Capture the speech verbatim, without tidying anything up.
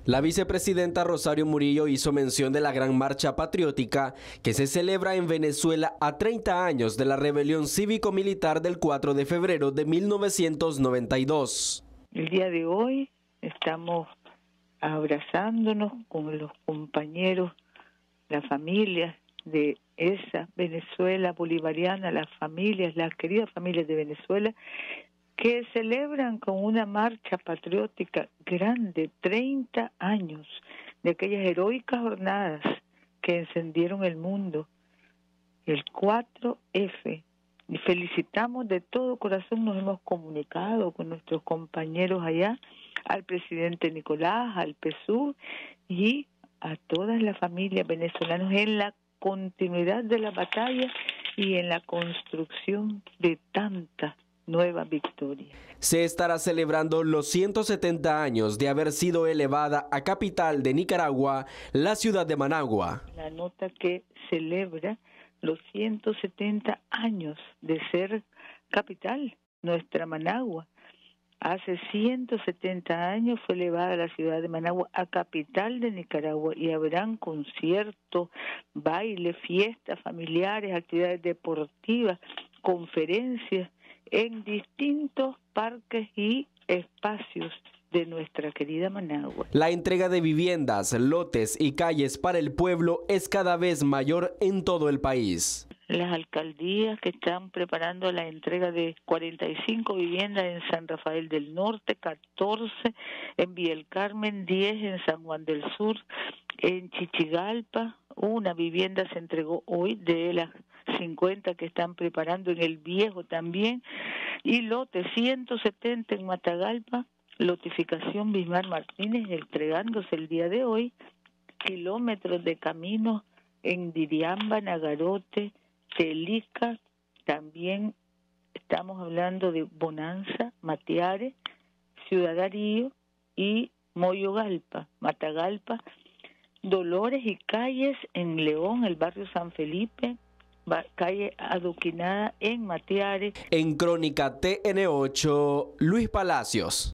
La vicepresidenta Rosario Murillo hizo mención de la gran marcha patriótica que se celebra en Venezuela a treinta años de la rebelión cívico-militar del cuatro de febrero de mil novecientos noventa y dos. El día de hoy estamos abrazándonos con los compañeros, las familias de esa Venezuela bolivariana, las familias, las queridas familias de Venezuela, que celebran con una marcha patriótica grande, treinta años de aquellas heroicas jornadas que encendieron el mundo, el cuatro efe. Y felicitamos de todo corazón, nos hemos comunicado con nuestros compañeros allá, al presidente Nicolás, al P S U V y a todas las familias venezolanas en la continuidad de la batalla y en la construcción de tantas nueva victoria. Se estará celebrando los ciento setenta años de haber sido elevada a capital de Nicaragua, la ciudad de Managua. La nota que celebra los ciento setenta años de ser capital, nuestra Managua. Hace ciento setenta años fue elevada la ciudad de Managua a capital de Nicaragua y habrán conciertos, bailes, fiestas familiares, actividades deportivas, conferencias en distintos parques y espacios de nuestra querida Managua. La entrega de viviendas, lotes y calles para el pueblo es cada vez mayor en todo el país. Las alcaldías que están preparando la entrega de cuarenta y cinco viviendas en San Rafael del Norte, catorce en Villa El Carmen, diez en San Juan del Sur, en Chichigalpa, una vivienda se entregó hoy de las cincuenta que están preparando en El Viejo también, y lote ciento setenta en Matagalpa, lotificación Bismar Martínez entregándose el día de hoy, kilómetros de caminos en Diriamba, Nagarote, Telica, también estamos hablando de Bonanza, Matiare, Ciudad Darío y Moyogalpa, Matagalpa, Dolores y calles en León, el barrio San Felipe, calle Adoquinada en Matiare. En Crónica T N ocho, Luis Palacios.